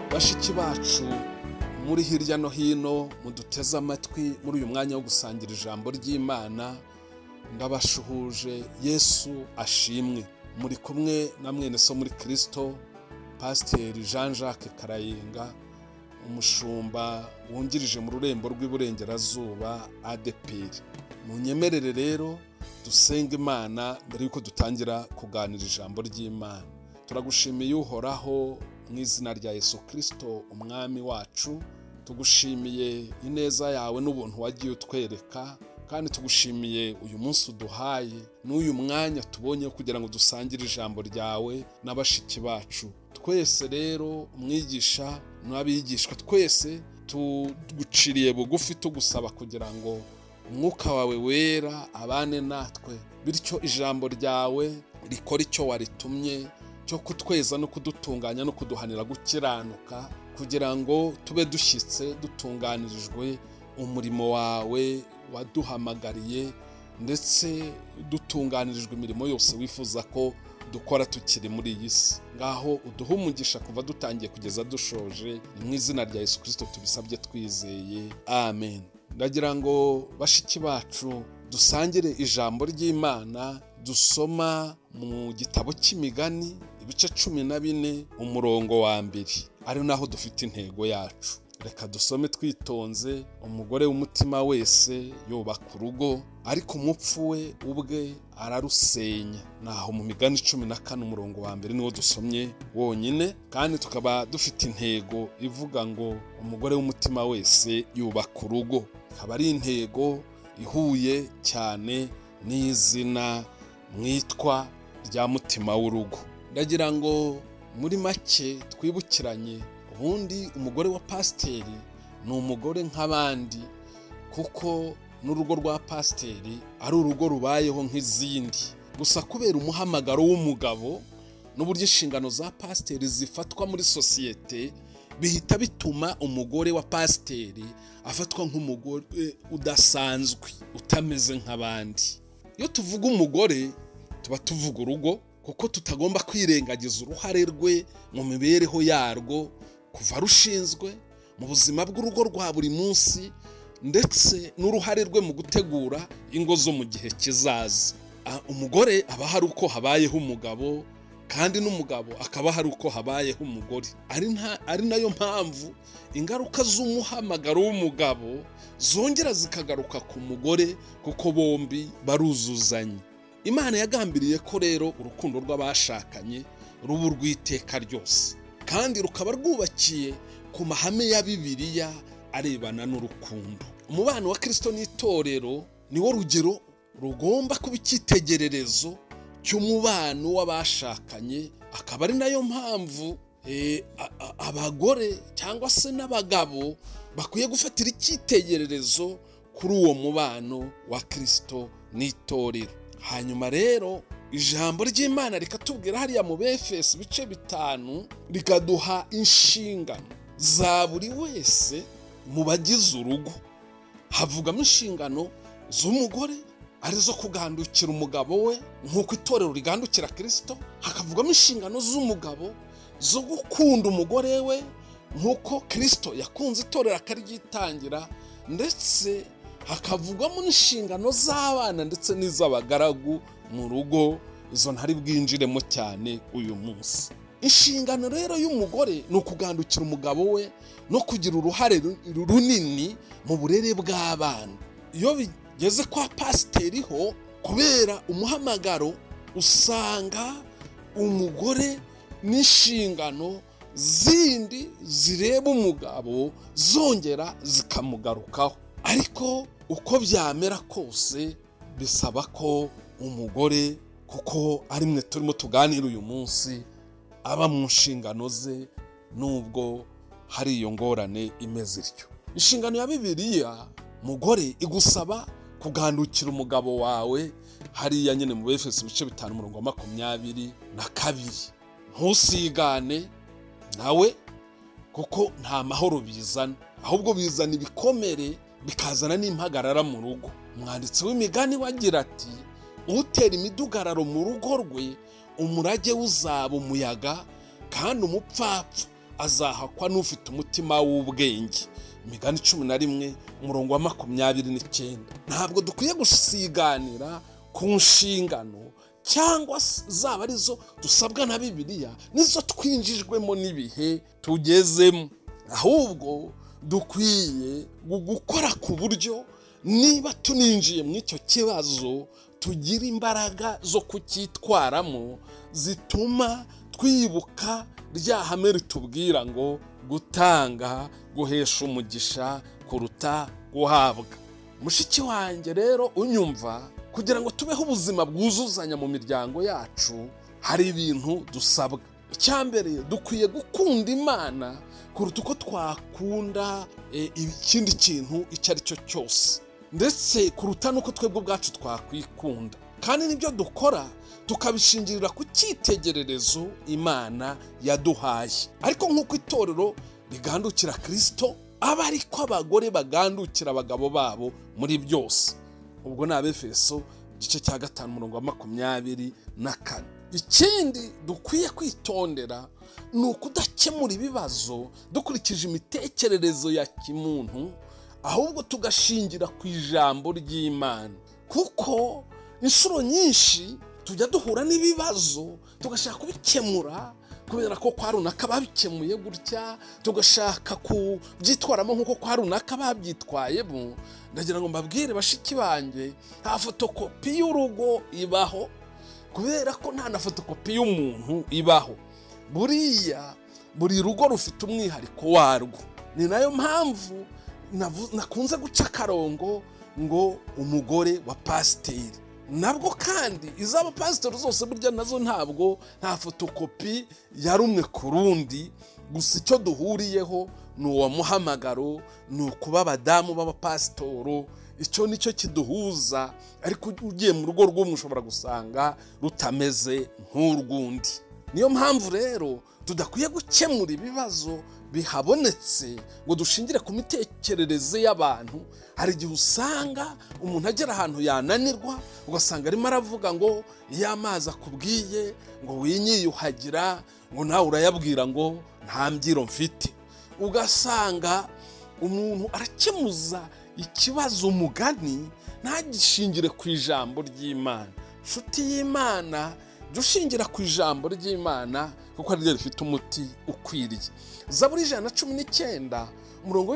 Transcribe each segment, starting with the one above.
bashiki bacu muri hirya no hino muduteze amatwi muri uyu mwanya wo gusangira ijambo ry'Imana, ndabashuhuje. Yesu ashimwe. Muri kumwe na mwene so muri Kristo, Pasiteri Jean Jacques Karayenga, umushumba wungirije mu rurembo rw'iburengerazuba ADEPR. Munyemerere rero dusenga Imana mbere yuko dutangira kuganira ijambo ry'Imana. Turagushimiye Uhoraho mu izina rya Yesu Kristo umwami wacu, tugushimiye ineza yawe n'ubuntu wagiye utwereka, kandi tugushimiye uyu munsi uduhaye n'uyu mwanya tubonye kugira ngo dusangire ijambo ryawe n'abashiki bacu. Twese rero umwigisha n'abigishwa twese tuguciriye bugufi tugusaba kugira ngo umwuka wawe wera abane natwe, bityo ijambo ryawe rikora icyo waritumye cyo kutweza no kudutunganya no kuduhanira gukiranuka, kugira ngo tube dushyitse dutunganirijwe umurimo wawe waduhamagariye, ndetse dutunganirijwe imirimo yose wifuza ko dukora tukiri muri iyi si. Ngaho uduhe umugisha kuva dutangiye kugeza dushoje, ni mu izina rya Yesu Kristo tubisabye twizeye, amen. Ndagira ngo bashiki bacu dusangire ijambo ry'Imana dusoma mu gitabo cy'Imigani ibice 14 umurongo wa 2, ari naho dufite intego yacu. Reka dusome twitonze. Umugore w'umutima wese yubaka urugo, ariko umupfu we ubwe ararusenya. Naho mu Migani 14 umurongo wa 2 niwo dusomye wonyine, kandi tukaba dufite intego ivuga ngo umugore w'umutima wese yubaka urugo. Akaba ari intego ihuye cyane n'izina mwitwa rya mutima w'urugo. Ndagira ngo muri make twibukiranye, ubundi umugore wa pasiteri ni umugore nk'abandi, kuko n'urugo rwa pasiteri ari urugo rubayeho nk'izindi. Gusa kubera umuhamagaro w'umugabo n'uburyo inshingano za pasiteri zifatwa muri sosiyete, bihita bituma umugore wa pasiteri afatwa nk'umugore udasanzwe, utameze nk'abandi. Iyo tuvuga umugore tuba tuvuga urugo, kuko tutagomba kwirengagiza uruhare rwe mu mibereho yarwo, kuva rushinzwe mu buzima bw'urugo rwa buri munsi, ndetse n'uruhare rwe mu gutegura ingo zo mu gihe kizaza. Umugore aba hari uko habayeho umugabo, kandi n'umugabo akaba hari uko habayeho umugore. Ari nayo mpamvu ingaruka z'umuhamagaro w'umugabo zongera zikagaruka ku mugore, kuko bombi baruzuzanya. Imana yagambiriye ko rero urukundo rw'abashakanye ruba urw'iteka ryose, kandi rukaba rwubakiye ku mahame ya Bibiliya arebana n'urukundo. Umubano wa Kristo n'itorero niwo rugero rugomba kuba icyitegererezo cy'umubano w'abashakanye. Akaba ari nayo mpamvu abagore cyangwa se n'abagabo bakwiye gufatira icyitegererezo kuri uwo mubano wa Kristo n'itorero. Hanyuma rero ijambo ry'Imana rikatubwira hariya mu Befeso ibice 5, rikaduha inshingano za buri wese mu bagize urugo. Havugamo inshingano z'umugore arizo kugandukira umugabo we nk'uko itorero rigandukira Kristo. Hakavugamo inshingano z'umugabo zo gukunda umugore we nk'uko Kristo yakunze itorero akaryitangira, ndetse hakavugamo n'inshingano z'abana ndetse n'iz'abagaragu mu rugo. Izo ntari bwinjiremo cyane uyu munsi. Inshingano rero y'umugore ni ukugandukira umugabo we no kugira uruhare runini mu burere bw'abana. Iyo bigeze kwa pasiteri ho, kubera umuhamagaro, usanga umugore n'inshingano zindi zireba umugabo zongera zikamugarukaho. Ariko uko byamera kose bisaba ko umugore, kuko ari mwe turimo tuganira uyu munsi, aba mu nshingano ze, nubwo hari iyo ngorane imeze ityo. Inshingano ya Bibiliya, mugore, igusaba kugandukira umugabo wawe hariya nyine mu Befeso ibice 5 umurongo wa 22. Ntusigane nawe, kuko nta mahoro bizana, ahubwo bizana ibikomere, bikazana n'impagarara mu rugo. Umwanditsi w'Imigani wagira ati, utera imidugararo mu rugo rwe umurage uzaba umuyaga, kandi umupfapfa azahakwa n'ufite umutima w'ubwenge. Imigani 11 umurongo wa 29. Ntabwo dukwiye gusiganira ku nshingano cyangwa zaba arizo dusabwa na Bibiliya nizo twinjijwemo n'ibihe tugezemo, ahubwo dukwiye gukora ku buryo niba tuninjiye mu icyo kibazo tugira imbaraga zo kucyitwaramo zituma twibuka rya hame ritubwira ngo gutanga guhesha umugisha kuruta guhabwa. Mushiki wanjye rero unyumva, kugira ngo tubeho ubuzima bwuzuzanya mu miryango yacu hari ibintu dusabwa. Icyambere, dukwiye gukunda Imana kuruta uko twakunda ikindi kintu icyo ari cyo cyose, ndetse kuruta nuko twebwe ubwacu twakwikunda. Kandi nibyo dukora tukabishingirira ku cyitegererezo Imana yaduhaye. Ariko nk'uko itorero rigandukira Kristo, aba ariko abagore bagandukira abagabo babo muri byose. Ubwo ni Abefeso igice cya 5 umurongo wa 24. Ikindi dukwiye kwitondera ni ukudakemura ibibazo dukurikije imitekererezo ya kimuntu, ahubwo tugashingira ku ijambo ry'Imana. Kuko inshuro nyinshi tujya duhura n'ibibazo tugashaka kubikemura kubera ko kwa runaka babikemuye gutya, tugashaka kubyitwaramo nk'uko kwa runaka babyitwayemo. Ndagira ngo mbabwire bashiki banjye, nta fotokopi y'urugo ibaho, kubera ko nta na fotokopi y'umuntu ibaho. Buriya buri rugo rufite umwihariko warwo. Ni nayo mpamvu nakunze guca akarongo ngo umugore wa pasiteri. Nabwo kandi izaba pasiteri zose burya nazo ntabwo nta fotokopi ya rumwe ku rundi, gusa icyo duhuriyeho ni uwo muhamagaro, ni ukuba abadamu b'abapasitoro. Icyo nicyo kiduhuza, ariko ugiye mu rugo rw'umwe ushobora gusanga rutameze nk'urw'undi. Niyo mpamvu rero tudakwiye gukemura ibibazo bihabonetse ngo dushingire ku mitekerereze y'abantu. Hari igihe usanga umuntu agera ahantu yananirwa, ugasanga arimo aravuga ngo iyo amazi akubwiye ngo winyiyuhagira, ngo nawe urayabwira ngo nta mbyiro mfite. Ugasanga umuntu arakemuza ikibazo umugani, ntagishingire ku ijambo ry'Imana. Nshuti y'Imana, dushingira ku ijambo ry'Imana kuko ari ryo rifite umuti ukwiriye. Zaburi 119 umurongo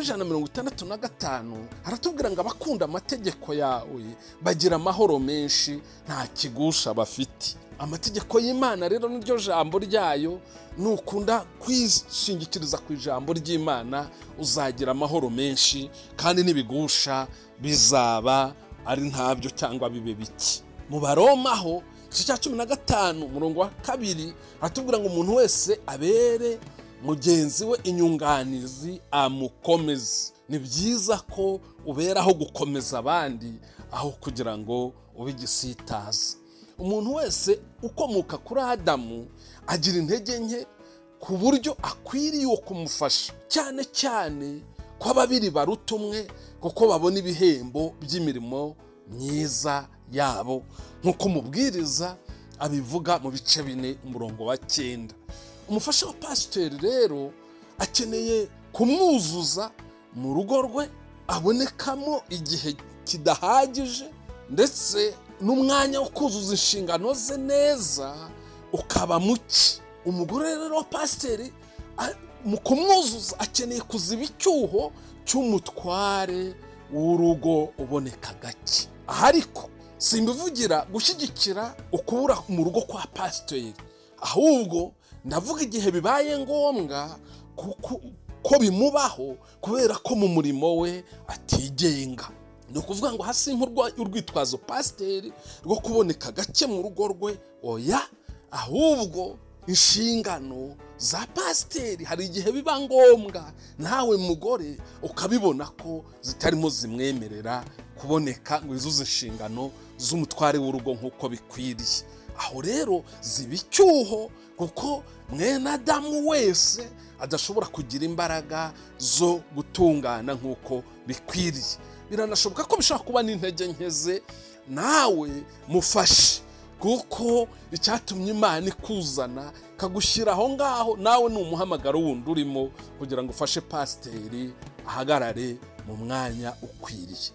w'165 haratubwira ngo abakunda amategeko yawe bagira amahoro menshi, nta kigusha bafite. Amategeko y'Imana rero niryo jambo ryayo. Nukunda kwishingikiriza ku ijambo ry'Imana uzagira amahoro menshi, kandi n'ibigusha bizaba ari ntabyo cyangwa bibe biki. Mu Baroma ho igice cya 15 umurongo wa 2 haratubwira ngo umuntu wese abere mugenzi we inyunganizi amukomeze. Ni byiza ko uberaho gukomeza abandi aho kugira ngo ube igisitaza. Umuntu wese ukomoka kuri Adamu agira intege nke ku buryo akwiriye uwo kumufasha, cyane cyane ko ababiri baruta umwe, kuko babona ibihembo by'imirimo myiza yabo, nk'uko umubwiriza abivuga mu bice 4 umurongo wa 9. Umufasha wa pasiteri rero akeneye kumwuzuza mu rugo rwe, abonekamo igihe kidahagije, ndetse n'umwanya wo kuzuza inshingano ze neza ukaba muke. Umugore rero wa pasiteri mu kumwuzuza akeneye kuziba icyuho cy'umutware w'urugo uboneka gake. Ariko simbivugira gushyigikira ukubura mu rugo kwa pasiteri, ahubwo ndavuga igihe bibaye ngombwa ko bimubaho kubera ko mu murimo we atigenga. Ni ukuvuga ngo hasi urwitwazo pasiteri rwo kuboneka gake mu rugo rwe, oya, ahubwo inshingano za pasiteri hari igihe biba ngombwa nawe mugore ukabibona ko zitarimo zimwemerera kuboneka ngo izuze inshingano z'umutware w'urugo nk'uko bikwiriye. Aho rero ziba icyuho, kuko mwene Adamu wese adashobora kugira imbaraga zo gutungana nk'uko bikwiriye. Biranashoboka ko bishobora kuba n'intege nke ze, nawe mufashe kuko icyatumye Imana ikuzana kagushyira aho ngaho, nawe ni umuhamagaro wundi urimo kugira ngo ufashe pasiteri ahagarare mu mwanya ukwiriye.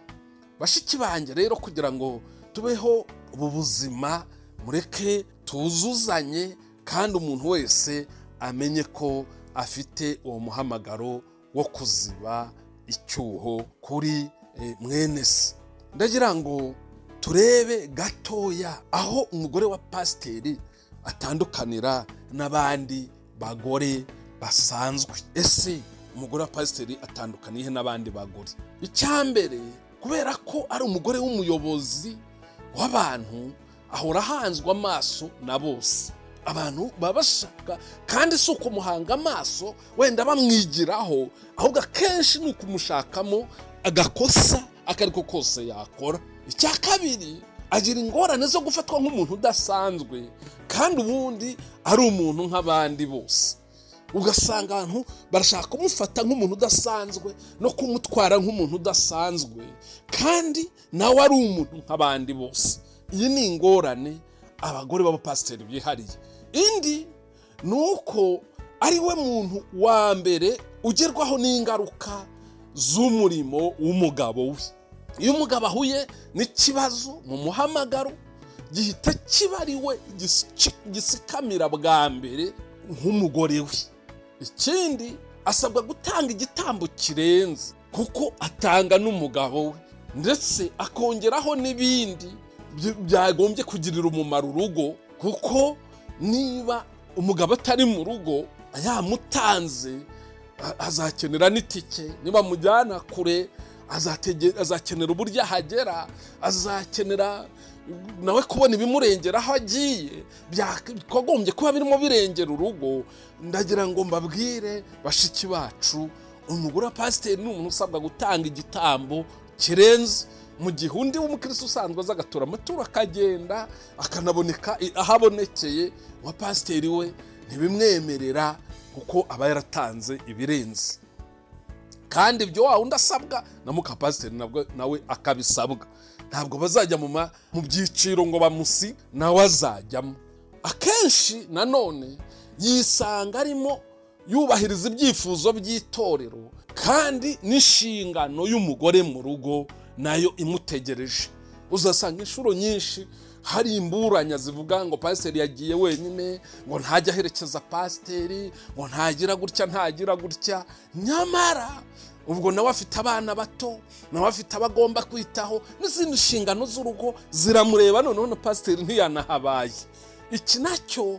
Bashiki banjye rero, kugira ngo tubeho ubu buzima, mureke tuzuzanye kandi umuntu wese amenye ko afite uwo muhamagaro wo kuziba icyuho kuri mwene se. Ndagira ngo turebe gatoya aho umugore wa pasiteri atandukanira n'abandi bagore basanzwe. Ese umugore wa pasiteri atandukaniye n'abandi bagore? Icyambere, kubera ko ari umugore w'umuyobozi w'abantu, ahora ahanzwe amaso na bose. Abantu babashaka kandi si ukumuhanga amaso wenda bamwigiraho, ahubwo akenshi ni ukumushakamo agakosa akariko kose yakora. Icya kabiri, agira ingorane zo gufatwa nk'umuntu udasanzwe kandi ubundi ari umuntu nk'abandi bose. Ugasanga abantu barashaka kumufata nk'umuntu udasanzwe no kumutwara nk'umuntu udasanzwe kandi nawe ari umuntu nk'abandi bose. Iyi ni ingorane abagore b'abapasiteri bihariye. Indi nuko ari we muntu wa mbere ugerwaho n'ingaruka z'umurimo w'umugabo we. Iyo umugabo ahuye n'ikibazo mu muhamagaro, gihita kiba ari we gisikamira bwa mbere nk'umugore we. Ikindi, asabwa gutanga igitambo kirenze kuko atanga n'umugabo we, ndetse akongeraho n'ibindi byagombye kugirira umumaro urugo, kuko niba umugabo atari mu rugo yamutanze azakenera n'itike, niba mujyana kure azakenera uburyo ahagera, azakenera nawe kubona ibimurengera aho agiye, byakagombye kuba birimo birengera urugo. Ndagira ngo mbabwire bashiki bacu, umugore wa pasiteri ni umuntu usabwa gutanga igitambo kirenze, mu gihe undi w'umukristo usanzwe aza agatura amaturo akagenda akanaboneka ahabonekeye, wa pasiteri we ntibimwemerera kuko aba yaratanze ibirenze. Kandi ibyo wa undi asabwa na mukapasiteri nawe akabisabwa. Ntabwo bazajya mu byiciro ngo bamusi nawe azajyamo. Akenshi nanone yisanga arimo yubahiriza ibyifuzo by'itorero kandi n'inshingano y'umugore mu rugo nayo imutegereje. Uzasanga inshuro nyinshi hari imburanya zivuga ngo pasiteri yagiye wenyine, ngo ntajya aherekeza pasiteri, ngo ntagira gutya. Nyamara ubwo nawe afite abana bato, nawe afite abagomba kwitaho, n'izindi nshingano z'urugo ziramureba, noneho na pasiteri ntiyanahabaye. Iki nacyo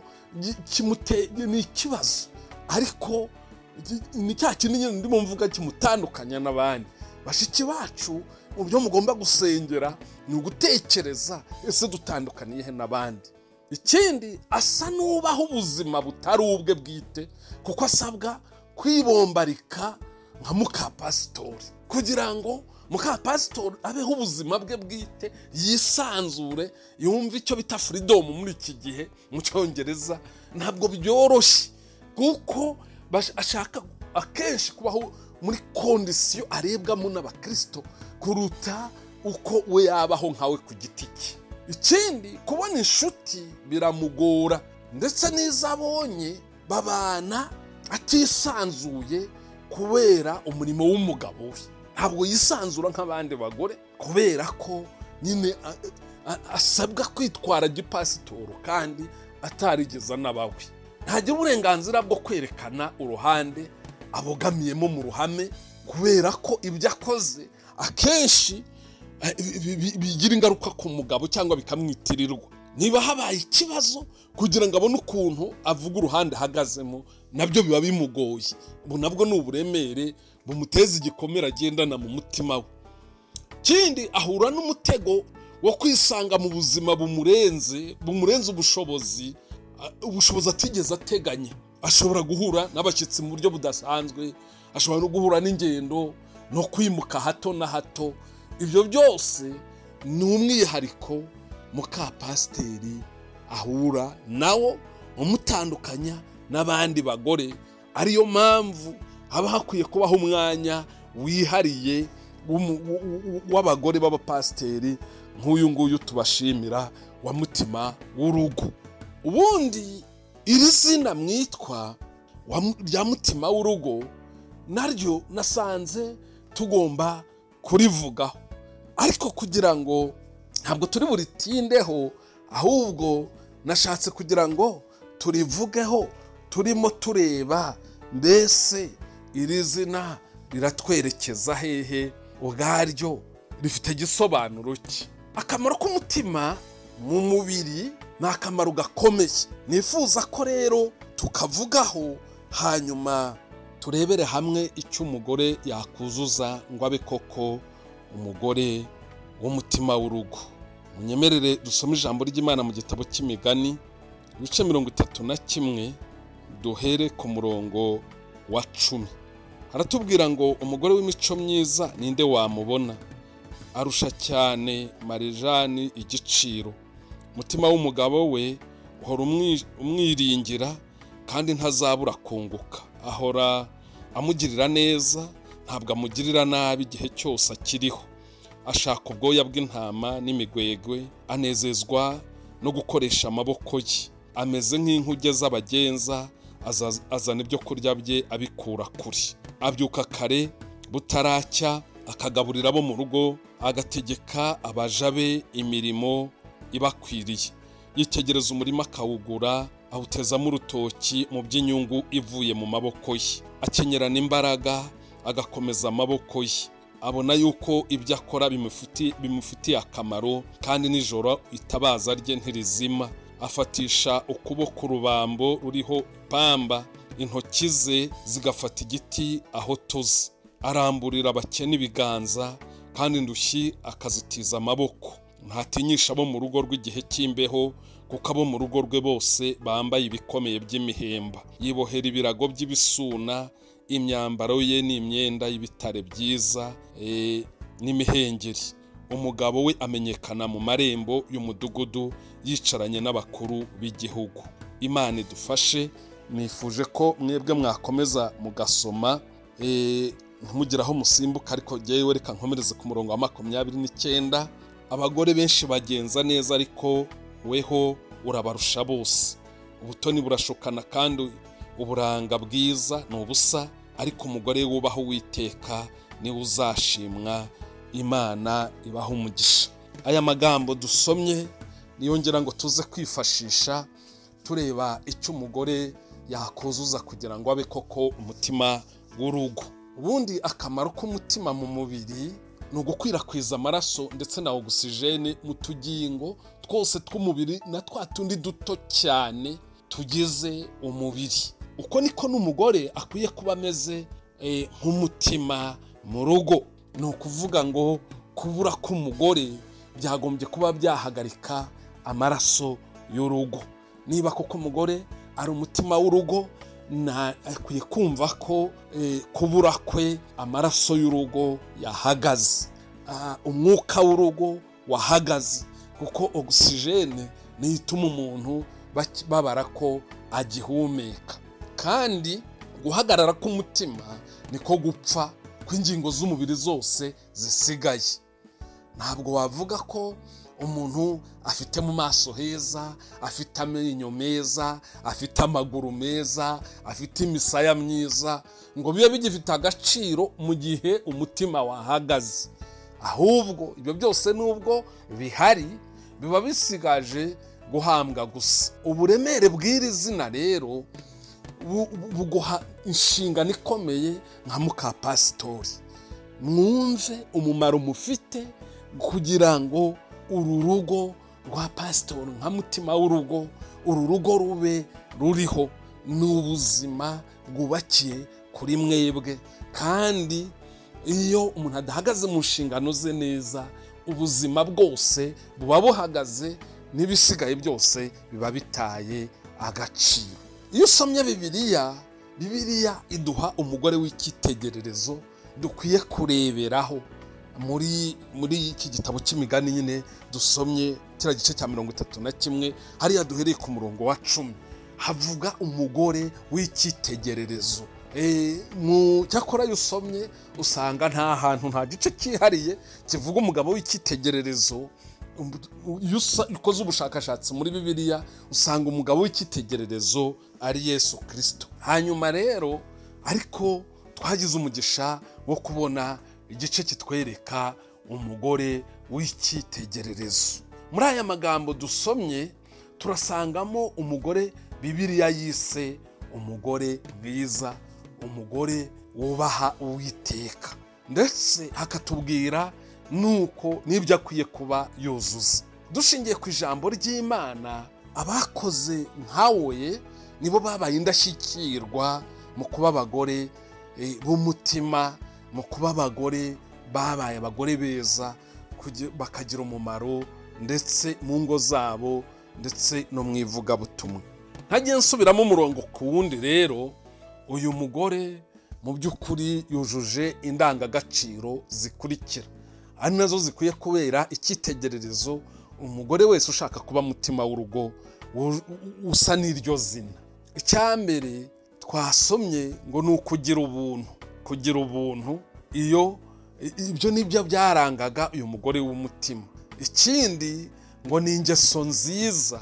ni ikibazo, ariko ni cya kintu nyine ndimo mvuga kimutandukanya n'abandi. Bashiki bacu, mu byo mugomba gusengera ni ugutekereza, ese dutandukaniye he n'abandi. Ikindi, asa n'ubaho ubuzima butari ubwe bwite, kuko asabwa kwibombarika nka mukapasitori, kugira ngo mukapasitori abeho ubuzima bwe bwite, yisanzure, yumve icyo bita freedom muri iki gihe mu Cyongereza. Ntabwo byoroshye kuko ashaka akenshi kubaho muri kondisiyo arebwamo n'abakristo kuruta uko we yabaho nkawe ku giti cye. Ikindi, kubona inshuti biramugora, ndetse n'izabonye babana atisanzuye kubera umurimo w'umugabo we. Ntabwo yisanzura nk'abandi bagore kubera ko nyine asabwa kwitwara gipasitoro kandi atarigeza n'abawe. Ntagira uburenganzira bwo kwerekana uruhande abogamiyemo mu ruhame, kubera ko ibyo akoze akenshi bigira ingaruka ku mugabo cyangwa bikamwitirirwa. Niba habaye ikibazo, kugira ngo abone ukuntu avuga uruhande ahagazemo, nabyo biba bimugoye. Ubu nabwo ni uburemere bumuteza igikomere agendana mu mutima we. Ikindi, ahura n'umutego wo kwisanga mu buzima bumurenze ubushobozi atigeze ateganya. Ashobora guhura n'abashyitsi mu buryo budasanzwe, ashobora no guhura n'ingendo no kwimuka hato na hato. Ibyo byose ni umwihariko mukapasiteri ahura nawo umutandukanya n'abandi bagore. Ariyo mpamvu haba hakwiye kubaho umwanya wihariye w'abagore b'abapasiteri nk'uyu nguyu tubashimira, wa mutima w'urugo. Ubundi iri zina mwitwa rya mutima w'urugo naryo nasanze tugomba kurivugaho, ariko kugira ngo ntabwo turi buritindeho, ahubwo nashatse kugira ngo turivugeho turimo tureba mbese iri zina riratwerekeza hehe, ubwaryo rifite igisobanuro ki. Akamaro k'umutima mu mubiri ni akamaro gakomeye, nifuza ko rero tukavugaho, hanyuma turebere hamwe icyo umugore yakuzuza ngo abe koko umugore w'umutima w'urugo. Munyemerere dusome ijambo ry'Imana mu gitabo cy'Imigani ibice 31, duhere ku murongo wa 10. Haratubwira ngo umugore w'imico myiza ninde wamubona, arusha cyane marijani igiciro. Umutima w'umugabo we uhora umwiringira kandi ntazabura kunguka. Ahora amugirira neza, ntabwo amugirira nabi igihe cyose akiriho. Ashaka ubwoya bw'intama n'imigwegwe, anezezwa no gukoresha amaboko ye. Ameze nk'inkuge z'abagenza, azana ibyo kurya bye abikura kure. Abyuka kare butaracya, akagaburira abo mu rugo, agategeka abaja be imirimo ibakwiriye. Yitegereza umurima akawugura, awutezamo urutoki mu by'inyungu ivuye mu maboko ye. Akenyerana imbaraga, agakomeza amaboko ye. Abona yuko ibyo akora bimufitiye akamaro, kandi nijoro itabaza rye ntirizima. Afatisha ukuboko urubambo ruriho pamba, intoki ze zigafata igiti aho tuzi. Aramburira abakene ibiganza, kandi indushyi akazitiza amaboko. Ntatinyisha abo mu rugo rw'igihe cy'imbeho, kuko abo mu rugo rwe bose bambaye ibikomeye by'imihemba. Yibohera ibirago by'ibisuna, imyambaro ye ni imyenda y'ibitare byiza n'imihengeri. Umugabo we amenyekana mu marembo y'umudugudu, yicaranye n'abakuru b'igihugu. Imana idufashe. Nifuje ko mwebwe mwakomeza mugasoma, ntimugiraho musimbuka, ariko jyewe reka nkomereze ku murongo wa 29. Abagore benshi bagenza neza, ariko weho urabarusha bose. Ubutoni burashukana, kandi uburanga bwiza ni ubusa, ariko umugore wubaha Uwiteka niwe uzashimwa. Imana ibaha umugisha. Aya magambo dusomye niyongera ngo tuze kwifashisha tureba icyo umugore yakuzuza kugira ngo abe koko umutima w'urugo. Ubundi akamaro k'umutima mu mubiri ni ugukwirakwiza amaraso ndetse na ogisijene mu tugingo twose tw'umubiri, na twa tundi duto cyane tugize umubiri. Uko niko n'umugore akwiye kuba ameze nk'umutima mu rugo. Ni ukuvuga ngo kubura k'umugore byagombye kuba byahagarika amaraso y'urugo. Niba koko umugore ari umutima w'urugo, akwiye kumva ko kubura kwe amaraso y'urugo yahagaze, umwuka w'urugo wahagaze, kuko ogisijene niyo ituma umuntu babara ko agihumeka. Kandi guhagarara k'umutima niko gupfa kw'ingingo z'umubiri zose zisigaye. Ntabwo wavuga ko umuntu afite mu maso heza, afite amenyo meza, afite amaguru meza, afite imisaya myiza, ngo bibe bigifite agaciro mu gihe umutima wahagaze. Ahubwo ibyo byose nubwo bihari, biba bisigaje guhambwa gusa. Uburemere bw'iri zina rero buguha inshingano ikomeye nka mukapasitori. Mwumve umumaro mufite kugira ngo uru rugo rwa pasitori nka mutima w'urugo, uru rugo rube ruriho n'ubuzima bwubakiye kuri mwebwe. Kandi iyo umuntu adahagaze mu nshingano ze neza, ubuzima bwose buba buhagaze, n'ibisigaye byose biba bitaye agaciro. Iyo usomye Bibiliya iduha umugore w'icyitegererezo dukwiye kureberaho. Muri iki gitabo cy'Imigani nyine dusomye kira gice cya 31, hariya duhereye ku murongo wa 10, havuga umugore w'icyitegererezo. Cyakora iyo usomye usanga nta hantu, nta gice cyihariye kivuga umugabo w'icyitegererezo iyo ukoze ubushakashatsi muri Bibiliya usanga umugabo w'icyitegererezo ari Yesu Kristo. Hanyuma rero ariko twagize umugisha wo kubona igice kitwereka umugore w'icyitegererezo. Muri aya magambo dusomye turasangamo umugore Bibiliya yise umugore mwiza, umugore wubaha Uwiteka, ndetse hakatubwira nuko n'ibyo akwiye kuba yuzuza. Dushingiye ku ijambo ry'Imana, abakoze nkawe nibo babaye indashyikirwa mu kuba abagore b'umutima, mu kuba abagore babaye abagore beza, bakagira umumaro ndetse mu ngo zabo ndetse no mu ivugabutumwa. Ntagiye nsubiramo umurongo ku wundi rero, uyu mugore mu by'ukuri yujuje indangagaciro zikurikira, ari nazo zikwiye kubera icyitegererezo umugore wese ushaka kuba mutima w'urugo usa n'iryo zina. Icyambere twasomye ngo ni ukugira ubuntu. Kugira ubuntu, ibyo nibyo byarangaga uyu mugore w'umutima. Ikindi ngo ni ingeso nziza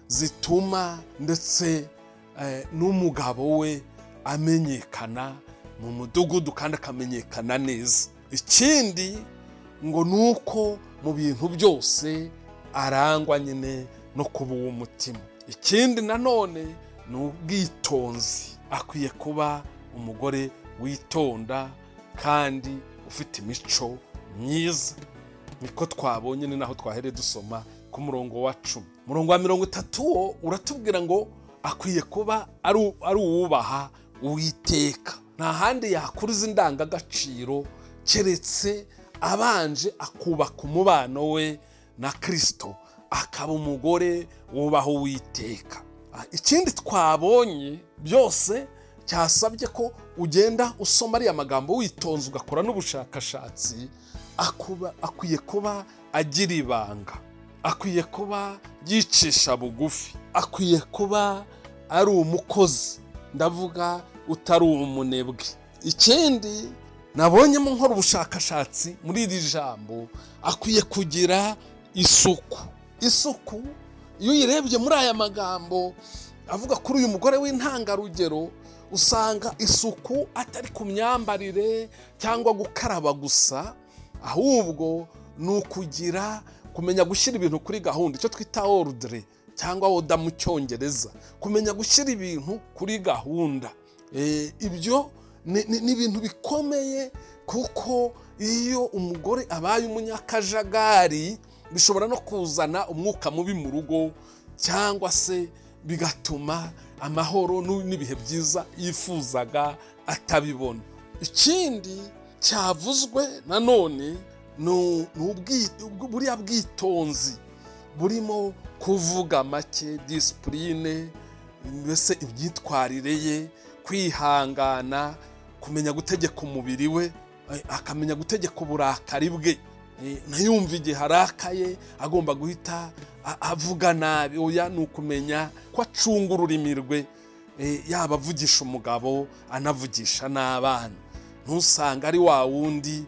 zituma ndetse n'umugabo we amenyekana mu mudugudu kandi akamenyekana neza. Ikindi ngo nuko mu bintu byose arangwa nyine no kuba uw'umutima. Ikindi nanone ni ubwitonzi. Akwiye kuba umugore witonda kandi ufite imico myiza. Niko twabonye, ni naho twahereye dusoma ku murongo wa 10. Murongo wa 30 wo uratubwira ngo akwiye kuba ari uwubaha Uwiteka. Nta handi yakuriza indangagaciro keretse abanje akubaka umubano we na Kristo, akaba umugore wubaha Uwiteka. Ikindi twabonye byose cyasabye ko ugenda usoma ariya magambo witonze, ugakora n'ubushakashatsi. Akwiye kuba agira ibanga, akwiye kuba yicisha bugufi, akwiye kuba ari umukozi, ndavuga utari umunebwe. Ikindi nabonyemo nkora ubushakashatsi muri iri jambo, akwiye kugira isuku. Isuku iyo uyirebye muri aya magambo avuga kuri uyu mugore w'intangarugero, usanga isuku atari ku myambarire cyangwa gukaraba gusa, ahubwo ni ukugira kumenya gushyira ibintu kuri gahunda, icyo twita ordre cyangwa oda mu Cyongereza, kumenya gushyira ibintu kuri gahunda. Ibyo ni ibintu bikomeye, kuko iyo umugore abaye umunyakajagari bishobora no kuzana umwuka mubi mu rugo, cyangwa se bigatuma amahoro n'ibihe byiza yifuzaga atabibona. Ikindi cyavuzwe nanone ni buriya bwitonzi burimo kuvuga make, disipurine, mbese imyitwarire ye, kwihangana, kumenya gutegeka umubiri we, akamenya gutegeka uburakari bwe. Ntiyumve igihe arakaye agomba guhita avuga nabi. Oya, ni ukumenya ko acunga ururimi rwe, yaba avugisha umugabo anavugisha n'abana. Ntusanga ari wa wundi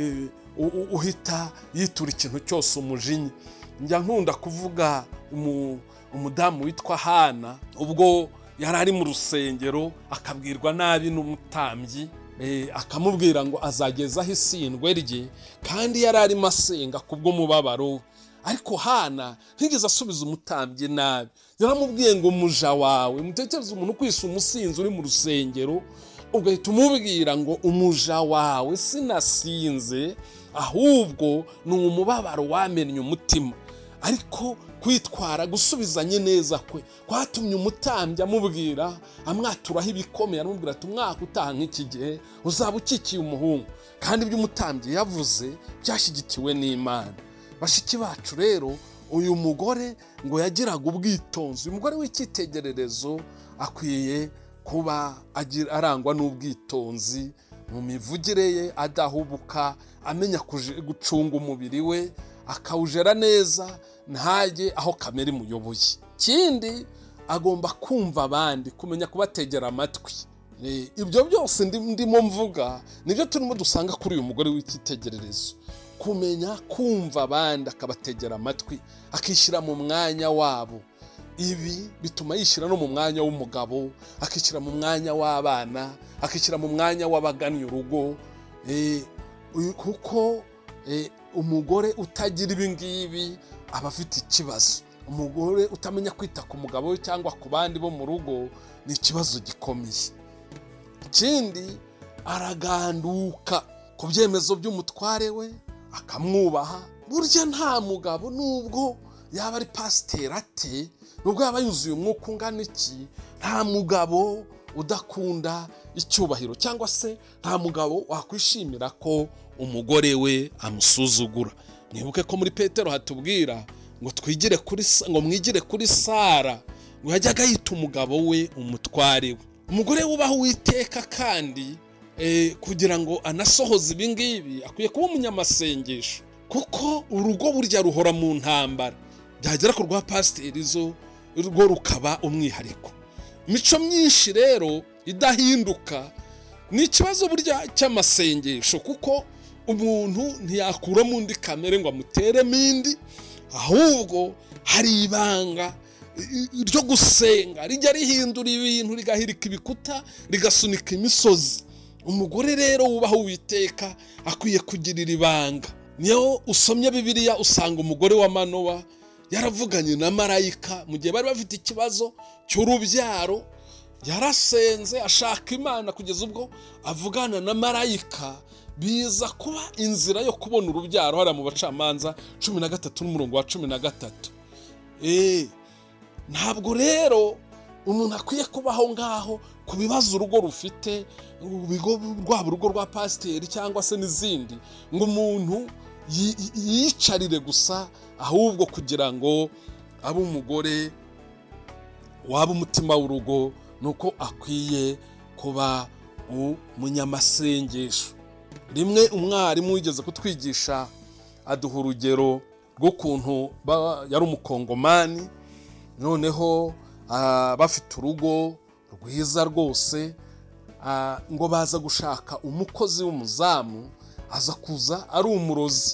uhita yitura ikintu cyose umujinya. Njya nkunda kuvuga umudamu witwa Hana, ubwo yari ari mu rusengero akabwirwa nabi n'umutambyi, akamubwira ngo azagezaho isindwe rye, kandi yari arimo asenga kubw'umubabaro. Ariko Hana ntigeze asubiza umutambyi nabi, yaramubwiye ngo umuja wawe, mutekereze umuntu kwisa umusinzi uri mu rusengero, ugahita umubwira ngo umuja wawe sinasinze, ahubwo ni umubabaro wamennye umutima. Ariko kwitwara gusubizanye neza kwe kwatumye umutambyi amubwira, amwaturaho ibikomeye, aramubwira ati umwaka utaha nk'iki gihe uzaba ukikiye umuhungu. Kandi ibyo umutambyi yavuze byashyigikiwe n'Imana. Bashiki bacu rero, uyu mugore ngo yagiraga ubwitonzi. Uyu mugore w'icyitegererezo akwiye kuba arangwa n'ubwitonzi mu mivugire ye, adahubuka, amenya gucunga umubiri we, akawujera neza, ntajye aho kamere imuyoboye. Ikindi agomba kumva abandi, kumenya kubategera amatwi. Ibyo byose ndimo mvuga nibyo turimo dusanga kuri uyu mugore w'icyitegererezo. kumenya kumva abandi akabategera amatwi akishyira mu mwanya wabo. Ibi bituma yishyira no mu mwanya w'umugabo, akishyira mu mwanya w'abana, akishyira mu mwanya w'abagannye urugo. Kuko umugore utagira ibi ngibi aba afite ikibazo. Umugore utamenya kwita ku mugabo we cyangwa ku bandi bo mu rugo ni ikibazo gikomeye. Ikindi, araganduka ku byemezo by'umutware we akamwubaha. Burya nta mugabo nubwo yaba ari pasiteri ate, nubwo yaba yuzuye umwuka ungana iki, nta mugabo udakunda icyubahiro, cyangwa se nta mugabo wakwishimira ko umugore we amusuzugura. Mwibuke ko muri Petero hatubwira ngo mwigire kuri Sara, ngo yajyaga yita umugabo we umutware we. Umugore wubaha Uwiteka kandi kugira ngo anasohoze ibi ngibi akwiye kuba umunyamasengesho, kuko urugo burya ruhora mu ntambara. Byagera ku rwa pasiteri urwo rukaba umwihariko. Imico myinshi rero idahinduka ni ikibazo burya cy'amasengesho, kuko umuntu ntiyakuramo undi kamere ngo amuteremo indi, ahubwo hari ibanga ryo gusenga rijya rihindura ibintu, rigahirika ibikuta, rigasunika imisozi. Umugore rero wubaha Uwiteka akwiye kugirira ibanga. Niyo usomye Bibiliya usanga umugore wa Manowa yaravuganye na marayika mu gihe bari bafite ikibazo cy'urubyaro. Yarasenze ashaka Imana kugeza ubwo avugana na marayika, biza kuba inzira yo kubona urubyaro. Hariya mu Bacamanza 13:13. Ntabwo rero umuntu akwiye kubaho ngaho ku bibazo urugo rufite, rwaba urugo rwa pasiteri cyangwa se n'izindi, ngo umuntu yicarire gusa, ahubwo kugira ngo abe umugore waba umutima w'urugo nuko akwiye kuba umunyamasengesho. Rimwe umwarimu wigeze kutwigisha aduha urugero rw'ukuntu yari umukongomani, noneho bafite urugo rwiza rwose, ngo baza gushaka umukozi w'umuzamu, aza kuza ari umurozi.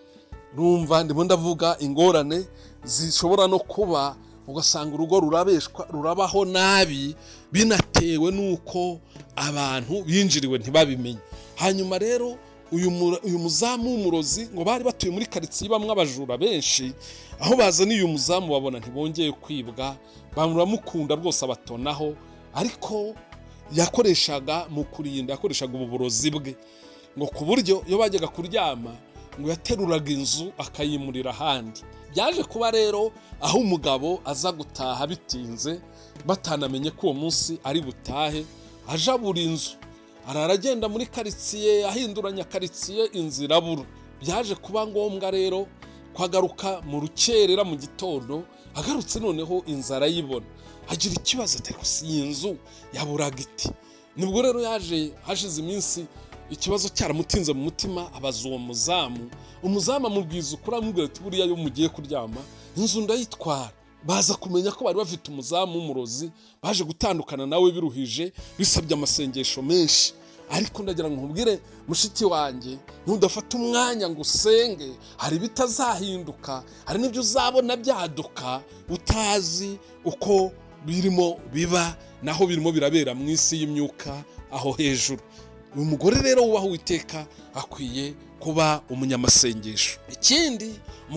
Numva ndimo ndavuga ingorane zishobora no kuba, ugasanga urugo rurabaho nabi binatewe nuko abantu binjiriwe ntibabimenye. Hanyuma rero uyu muzamu w'umurozi, ngo bari batuye muri karitsiye bamwe abajura benshi, aho bazaniye uyu muzamu babona ntibongeye kwibwa, baramukunda rwose abatonaho, ariko yakoreshaga mu kurinda, yakoreshaga uburozi bwe, ngo ku buryo iyo bajyaga kuryama ngo yateruraga inzu akayimurira ahandi. Byaje kuba rero aho umugabo aza gutaha bitinze, batanamenye ko uwo munsi ari butahe, aja buri inzu, aragenda muri karitsiye, ahinduranya karitsiye, inzira abura. Byaje kuba ngombwa rero kwagaruka mu rukerera mu gitondo, agarutse noneho inzara yibona, agira ikibazo ati gusa iyi nzu yaburaga iti. Nibwo rero yaje hashize iminsi ikibazo cyaramutinze mu mutima, abaza uwo muzamu. Umuzamu amubwiza ukuri, amubwira ati buriya yo mugiye kuryama inzu ndayitwara. Baza kumenya ko bari bafite umuzamu w'umurozi, baje gutandukana nawe biruhije, bisabye amasengesho menshi. Ariko ndagira ngo nkubwire mushiki wanjye, ntudafata umwanya ngo usenge, hari bitazahinduka, hari n'ibyo uzabona byaduka utazi uko birimo biba, naho birimo birabera mu isi y'imyuka aho hejuru. Uyu mugore rero wubaha Uwiteka akwiye kuba umunyamasengesho. Ikindi,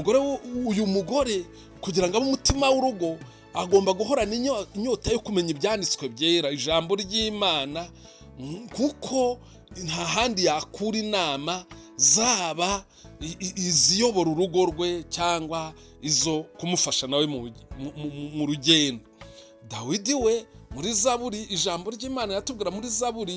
uyu mugore kugira ngo abe umutima w'urugo, agomba guhorana inyota yo kumenya ibyanditswe byera, ijambo ry'Imana, kuko nta handi yakura inama, zaba iziyobora urugo rwe cyangwa izo kumufasha nawe mu rugendo. Dawidi we muri Zaburi, ijambo ry'Imana yatubwira muri Zaburi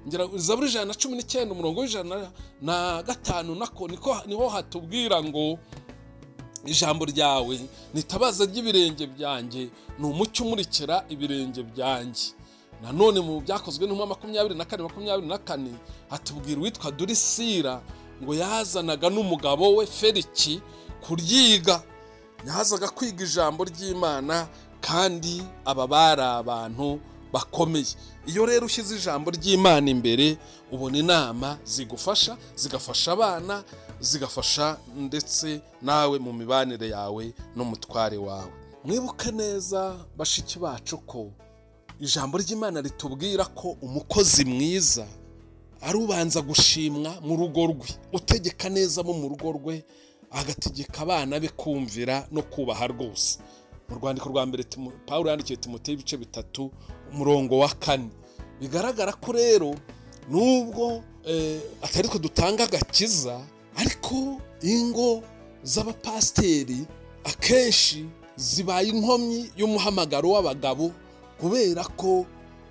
119:105 nako niho hatubwira ngo ijambo ryawe nitabaza ry'ibirenge byanjye, ni umucyo umurikira ibirenge byanjye. Nanone mu byakozwe n'intumwa 24:24 hatubwira uwitwa Durisira ngo yazanaga n'umugabo we Feliki kuryiga, yazaga kwiga ijambo ry'Imana, kandi aba bari abantu bakomeye. Iyo rero ushyize ijambo ry'Imana imbere, ubona inama zigufasha, zigafasha abana, zigafasha ndetse nawe mu mibanire yawe n'umutware wawe. Mwibuke neza bashiki bacu ko ijambo ry'Imana ritubwira ko umukozi mwiza ari ubanza gushimwa mu rugo rwe, utegeka neza mu rugo rwe, agategeka abana be kumvira no kubaha rwose. Mu rwandiko rwa mbere Pawulo yandikiye Timoteyo ibice 3 umurongo wa 4. Bigaragara ko rero nubwo atari ko dutanga agakiza, ariko ingo z'abapasiteri akenshi zibaye inkomyi y'umuhamagaro w'abagabo, kubera ko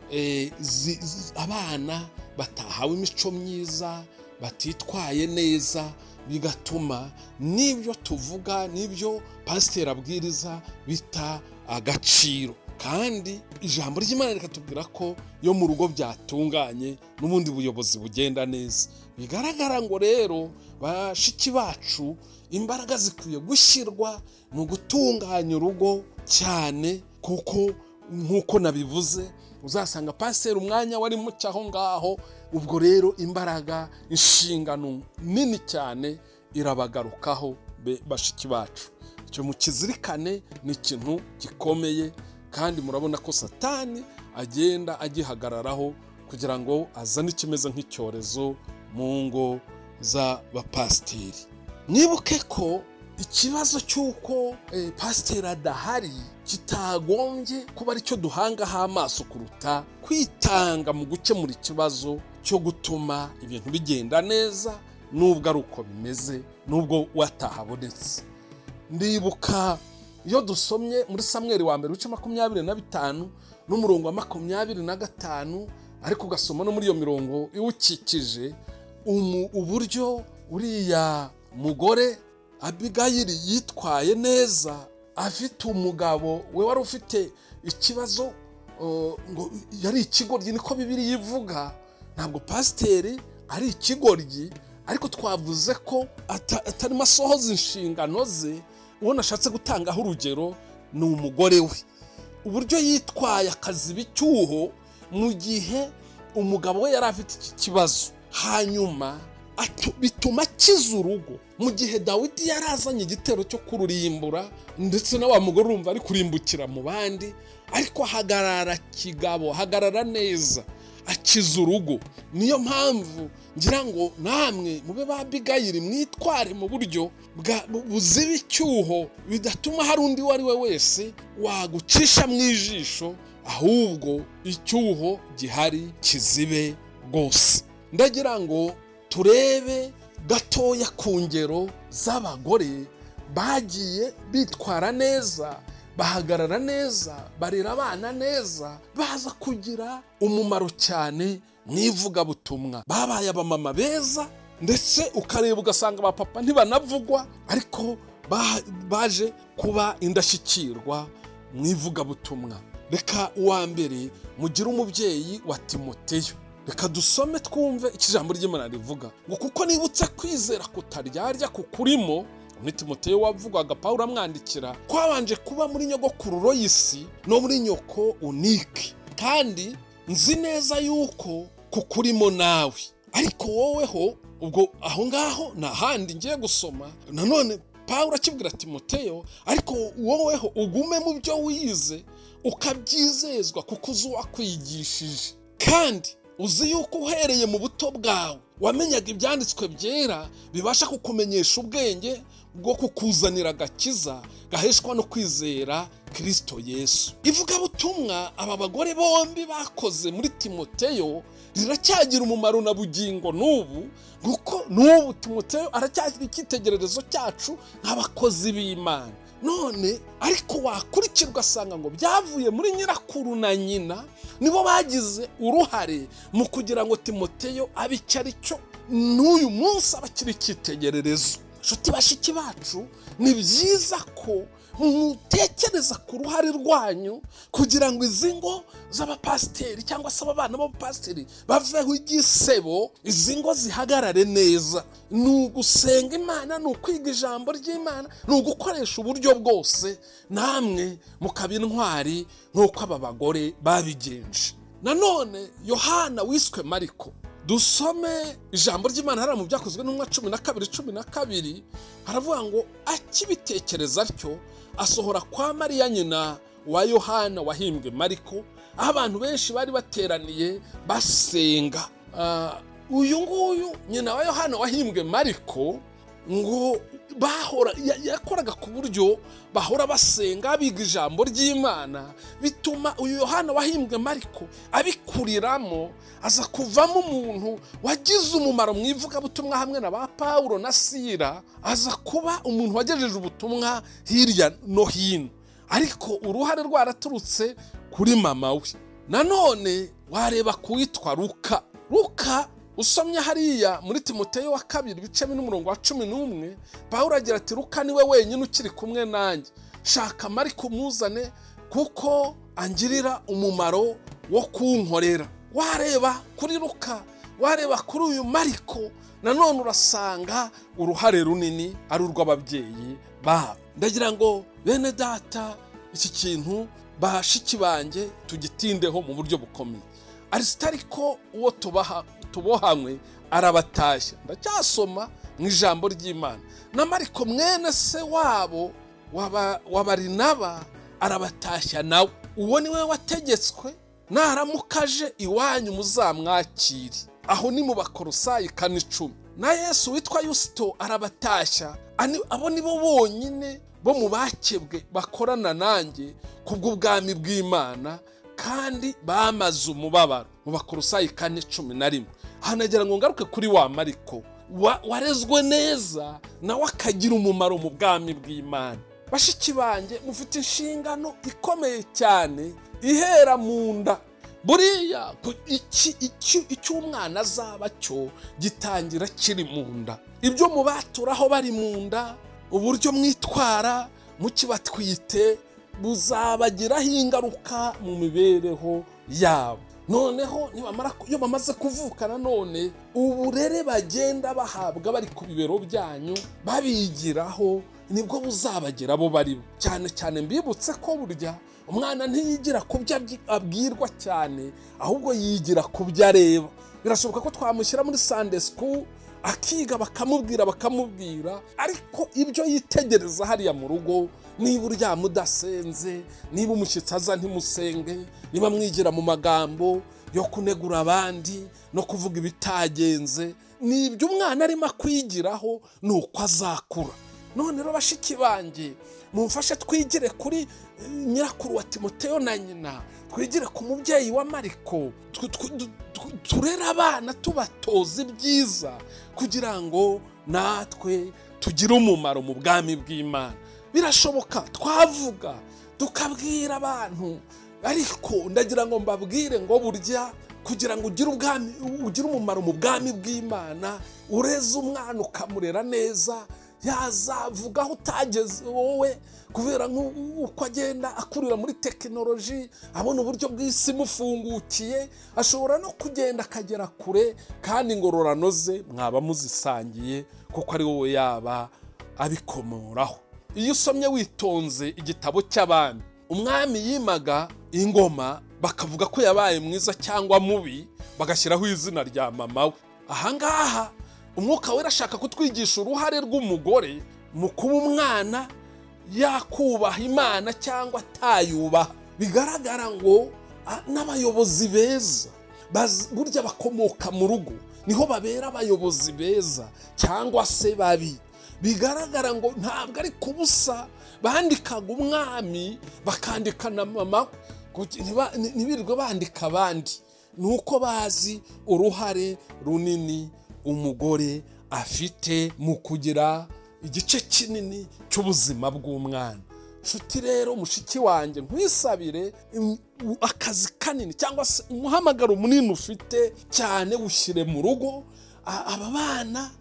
abana batahawe imico myiza, batitwaye neza, bigatuma n'ibyo tuvuga n'ibyo pasiteri abwiriza bita agaciro. Kandi ijambo ry'Imana rikatubwira ko yo mu rugo byatunganye n'ubundi buyobozi bugenda neza. Bigaragara ngo rero bashiki bacu, imbaraga zikwiye gushyirwa mu gutunganya urugo cyane, kuko nk'uko nabivuze uzasanga pasiteri umwanya wari mucyo aho ngaho. Ubwo rero imbaraga, inshingano nini cyane irabagarukaho bashiki bacu. Icyo mukizirikane, ni ikintu gikomeye, kandi murabona ko Satani agenda agihagararaho kugira ngo azane ikimeze nk'icyorezo mu ngo z'abapasiteri. Mwibuke ko ikibazo cy'uko pasiteri adahari kitagombye kuba ari cyo duhangaho amaso kuruta kwitanga mu gukemura ikibazo cyo gutuma ibintu bigenda neza, nubwo ari uko bimeze, nubwo watahabonetse. Ndibuka iyo dusomye muri Samweli wa mbere 25 n'umurongo wa 25, ariko ugasoma no muri iyo mirongo iwukikije, uburyo uriya mugore Abigayili yitwaye neza, afite umugabo we wari ufite ikibazo, ngo yari ikigoryi, niko Bibiliya ivuga. Ntabwo pasiteri ari ikigoryi, ariko twavuze ko atarimo asohoza inshingano ze. Uwo nashatse gutangaho urugero ni umugore we, uburyo yitwaye akaziba icyuho mu gihe umugabo we yari afite iki kibazo, hanyuma bituma akiza urugo. Mu gihe Dawidi yari azanye igitero cyo kururimbura, ndetse na wa mugore urumva ari kurimbukira mu bandi, ariko hagarara kigabo, hagarara neza, akiza urugo. Niyo mpamvu ngira ngo namwe mube ba Abigayili, mwitware mu buryo buziba icyuho, bidatuma hari undi wari we wese wagucisha mu ijisho, ahubwo icyuho gihari kizibe rwose. Ndagira ngo turebe gatoya ku ngero z'abagore bagiye bitwara neza, bahagarara neza, barera abana neza, baza kugira umumaro cyane mu ivugabutumwa. Babaye abamama beza, ndetse ukareba ugasanga abapapa ntibanavugwa, ariko baje kuba indashyikirwa mu ivugabutumwa. Reka uwa mbere mugire umubyeyi wa Timoteyo. Reka dusome twumve ikijambo ry'Imana rivuga ngo, kuko nibutse kwizera kutaryarya kukurimo. Ni Timoteyo wavugwaga Pawulo amwandikira, kwabanje kuba muri nyogokuru Loyisi no muri nyoko Unike, kandi nzi neza yuko kukurimo nawe. Ariko woweho, ubwo aho ngaho nta handi ngiye gusoma. Nanone Pawulo akibwira Timoteyo, ariko woweho ugume mu byo wize, ukabyizezwa kuko uzi uwakwigishije, kandi uzi yuko uhereye mu buto bwawe wamenyaga ibyanditswe byera bibasha kukumenyesha ubwenge bwo kukuzanira agakiza gaheshwa no kwizera Kristo Yesu. Ivugabutumwa aba bagore bombi bakoze muri Timoteyo riracyagira umumaro na bugingo n'ubu, kuko n'ubu Timoteyo aracyagira icyitegererezo cyacu nk'abakozi b'Imana. None ariko wakurikirwa asanga ngo byavuye muri nyirakuru na nyina, nibo bagize uruhare mu kugira ngo Timoteyo abe icyo ari cyo n'uyu munsi abakiri icyitegererezo. Nshuti bashiki bacu, ni byiza ko mutekereza ku ruhare rwanyu kugira ngo izi ngo z'abapasiteri cyangwa se abana b'abapasiteri baveho igisebo, izi ngo zihagarare neza. Ni ugusenga Imana, ni ukwiga ijambo ry'Imana, ni ugukoresha uburyo bwose, namwe mukaba intwari nk'uko aba bagore babigenje. nanone Yohana wiswe Mariko. Dusome ijambo ry'Imana hara mu byakozwe n'umwa 12:12 haravuga ngo akibitekereza atyo asohora kwa Mariya nyina wa Yohana wahimbwe Mariko, aho abantu benshi bari bateraniye basenga. Uyu nguyu nyina wa Yohana wahimbwe Mariko ngo bahora yakoraga ku buryo bahora basenga biga ijambo ry'Imana, bituma uyu Yohana wahimbwe Mariko abikuriramo, aza kuvamo umuntu wagize umumaro mu ivugabutumwa hamwe na ba Pawulo na Sila, aza kuba umuntu wagejeje ubutumwa hirya no hino, ariko uruhare rwaraturutse kuri mama we. Nanone wareba kuwitwa Luka usomye hariya muri Timoteyo wa 2:11 Pawulo agira ati Luka niwe wenyine ukiri kumwe nanjye, shaka Mariko muzane kuko angirira umumaro wo kunkorera. Wareba kuri Luka, wareba kuri uyu Mariko, nanone urasanga uruhare runini ari urw'ababyeyi babo. Ndagira ngo bene data iki kintu bashiki banjye tugitindeho mu buryo bukomeye. Aristariko uwo tubohanywe arabatashya, ndacyasoma mu ijambo ry'Imana. Na Mariko mwene se wabo wa Barinaba arabatashya nawe. Uwo niwe wategetswe naramukaje iwanyu muzamwakiri, aho ni mu Bakolosayi 4:10. Na Yesu witwa Yusito arabatashya, abo nibo bonyine bo mu bakebwe bakorana nanjye kubw'ubwami bw'Imana kandi bamaze umubabaro, mu Bakolosayi 4:11. Hanagira ngo ngaruke kuri wa Mariko warezwe neza nawe akagira umumaro mu bwami bw'Imana. Bashiki banjye mufite inshingano ikomeye cyane ihera mu nda. Buriya icyo umwana azaba cyo gitangira kiri mu nda. Ibyo mubaturaho bari mu nda, uburyo mwitwara mukibatwite buzabagiraho ingaruka mu mibereho yabo. Noneho iyo bamaze kuvuka, nanone uburere bagenda bahabwa bari ku bibero byanyu babigiraho nibwo buzabagira abo bari. Cyane cyane mbibutse ko burya umwana ntiyigira ku byo abwirwa cyane, ahubwo yigira ku byo areba. Birashoboka ko twamushyira muri Sunday school akiga bakamubwira ariko ibyo yitegereza hariya mu rugo, niba uryama udasenze, niba umushyitsi aza ntimusenge, niba mwigira mu magambo yo kunegura abandi no kuvuga ibitagenze, nibyo umwana arimo kwigiraho nuko azakura. None rero bashiki banjye mumfashe twigire kuri nyirakuru wa Timoteyo na nyina, twigire ku mubyeyi wa Mariko, turera abana tubatoza ibyiza kugira ngo natwe tugire umumaro mu bwami bw'Imana. Birashoboka twavuga tukabwira abantu, ariko ndagira ngo mbabwire ngo burya kugira ngo ugire umumaro mu bwami bw'Imana, ureze umwana ukamurera neza, yazavuga aho utageze wowe, kubera uko agenda akurira muri tekinoloji, abona uburyo bw'isi mufungukiye, ashobora no kugenda akagera kure, kandi ingororano ze mwaba muzisangiye kuko ari wowe yaba abikomoraho. Iyo usomye witonze igitabo cy'Abami, umwami yimaga ingoma bakavuga ko yabaye mwiza cyangwa mubi, bagashyiraho izina rya mama we. Ahangaha Umwuka Wera ashaka kutwigisha uruhare rw'umugore mu kuba umwana yakubaha Imana cyangwa atayubaha. Bigaragara ngo n'abayobozi beza burya bakomoka mu rugo, niho babera abayobozi beza cyangwa se babi. Bigaragara ngo ntabwo ari kubusa bandikaga umwami bakandika na mama, ntibirirwe bandika abandi, nuko bazi uruhare runini umugore afite mu kugira igice kinini cy'ubuzima bw'umwana. Nshuti rero mushiki wanjye, nkwisabire akazi kanini cyangwa se umuhamagaro munini ufite cyane ushyire mu rugo. Aba bana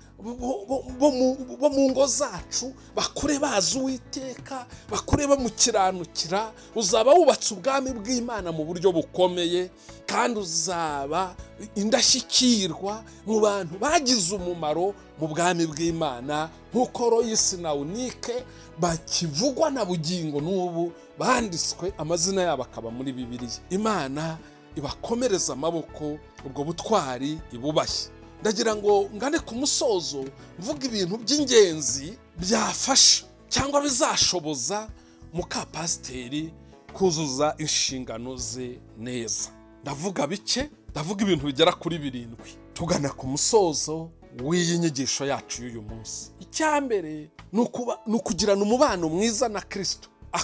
bo mu ngo zacu bakure bazi Uwiteka, bakure bamukiranukira, uzaba wubatse ubwami bw'Imana mu buryo bukomeye, kandi uzaba indashyikirwa mu bantu bagize umumaro mu bwami bw'Imana, nk'uko Loyisi na Unike bakivugwa na bugingo n'ubu banditswe amazina yabo akaba muri Bibiliya. Imana ibakomereza amaboko, ubwo butwari ibubashye. Ndagira ngo ngane ku musozo mvuga ibintu by'ingenzi byafasha cyangwa bizashoboza mukapasiteri kuzuza inshingano ze neza. Ndavuga bike, ndavuga ibintu bigera kuri 7 tugana ku musozo w'iyi nyigisho yacu y'uyu munsi. Icyambere ni ukugirana umubano mwiza na Kristo,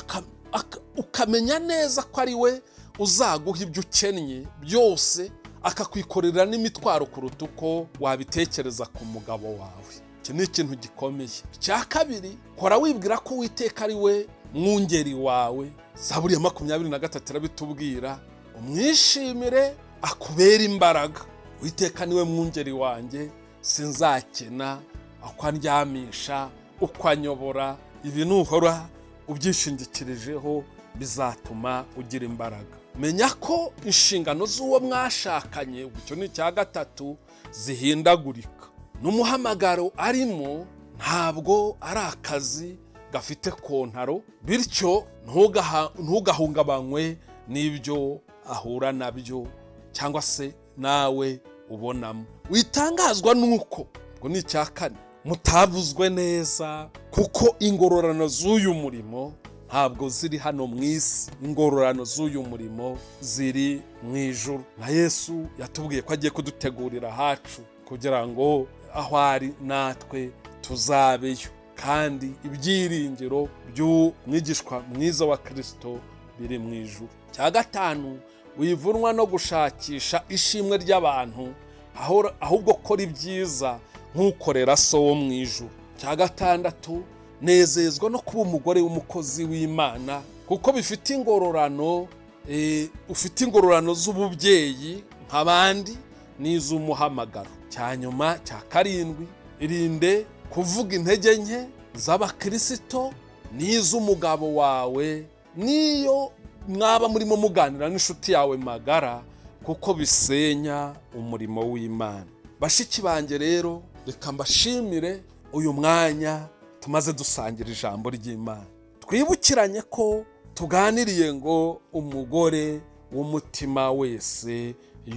ukamenya neza ko ari we uzaguha ibyo ukennye byose, akakwikorera n'imitwaro kuruta uko wabitekereza ku mugabo wawe. Iki ni ikintu gikomeye. Icya kabiri, kora wibwira ko Uwiteka ari we mwungeri wawe. Zaburi ya 23 irabitubwira, umwishimire akubera imbaraga. Uwiteka niwe mwungeri wanjye, sinzakena, uko andyamisha, uko anyobora. Ibi nuhora ubyishingikirijeho bizatuma ugira imbaraga. Menya ko inshingano z'uwo mwashakanye, icyo ni icya gatatu, zihindagurika. N'umuhamagaro arimo ntabwo ari akazi gafite kontaro, bityo ntugahungabanywe n'ibyo ahura nabyo cyangwa se nawe ubonamo. Witangazwa nuko, ngo ni icya kane, mutabuzwe neza, kuko ingororano z'uyu murimo ntabwo ziri hano mu isi. Ingororano z'uyu murimo ziri mu ijuru, na Yesu yatubwiye ko agiye kudutegurira hacu kugira ngo aho ari natwe tuzabeyo, kandi ibyiringiro by'umwigishwa mwiza wa Kristo biri mu ijuru. Cya gatanu, wivunwa no gushakisha ishimwe ry'abantu, ahubwo kora ibyiza nk'ukorera so wo mu ijuru. Cya gatandatu, nezezwa no kuba umugore w'umukozi w'Imana, kuko bifite ingororano, ufite ingororano z'ububyeyi nk'abandi n'iz'umuhamagaro. Cya nyuma, cya karindwi, irinde kuvuga intege nke z'abakristo n'iz'umugabo wawe niyo mwaba murimo muganira n'inshuti yawe magara, kuko bisenya umurimo w'Imana. Bashiki banjye rero, reka mbashimire uyu mwanya tumaze dusangira ijambo ry'Imana. Twibukiranye ko tuganiriye ngo umugore w'umutima wese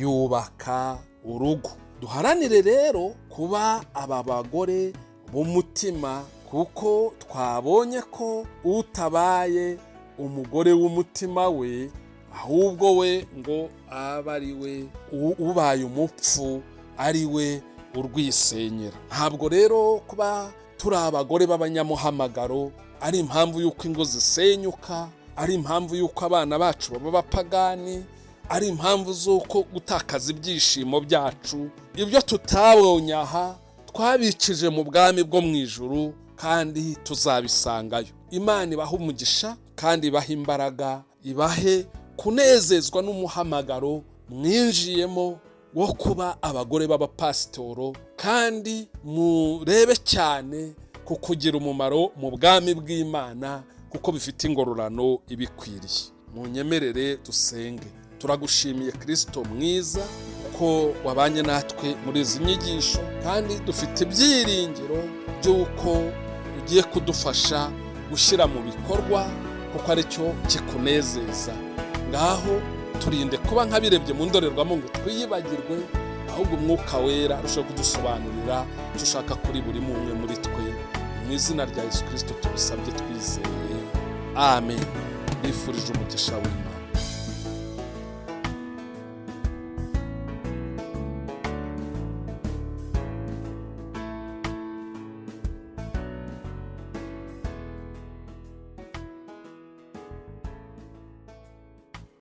yubaka urugo. Duharanire rero kuba aba bagore b'umutima, kuko twabonye ko utabaye umugore w'umutima we, ahubwo we ngo aba ari we ubaye umupfu, ari we urwisenyera. Ntabwo rero kuba turi abagore b'abanyamuhamagaro ari impamvu y'uko ingo zisenyuka, ari impamvu y'uko abana bacu baba bapagani, ari impamvu z'uko gutakaza ibyishimo byacu. Ibyo tutabonye aha twabikije mu bwami bwo mu ijuru, kandi tuzabisangayo. Imana ibahe umugisha kandi ibahe imbaraga, ibahe kunezezwa n'umuhamagaro mwinjiyemo wo kuba abagore b'abapasitoro, kandi murebe cyane ku kugira umumaro mu bwami bw'Imana, kuko bifite ingororano ibikwiriye. Munyemerere dusenge. Turagushimiye Kristo mwiza ko wabanye natwe muri izi nyigisho, kandi dufite ibyiringiro by'uko ugiye kudufasha gushyira mu bikorwa, kuko ari cyo kikunezeza. Ngaho turinde kuba nk'abirebye mu ndorerwamo ngo twiyibagirwe, ahubwo Umwuka Wera arushaho kudusobanurira icyo ushaka kuri buri umwe muri twe. Mu izina rya Yesu Kristo tubisabye twizeye, amen. Bifurije umugisha w'Imana.